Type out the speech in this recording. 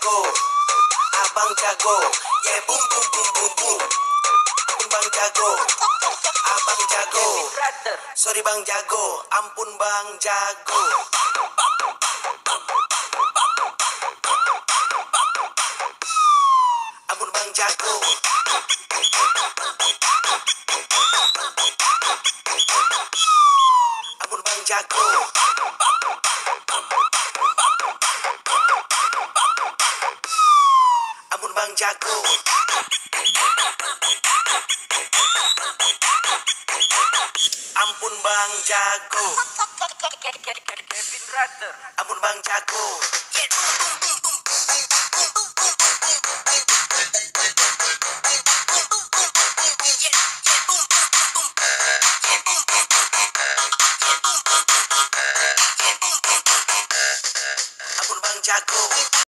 jago, abang jago, yeah boom boom boom boom boom. Ampun bang jago, abang jago, sorry bang jago, ampun bang jago. Ampun bang jago. Ampun bang jago. Ampun bang jago. Ampun bang jago. Ampun bang jago. Ampun bang jago.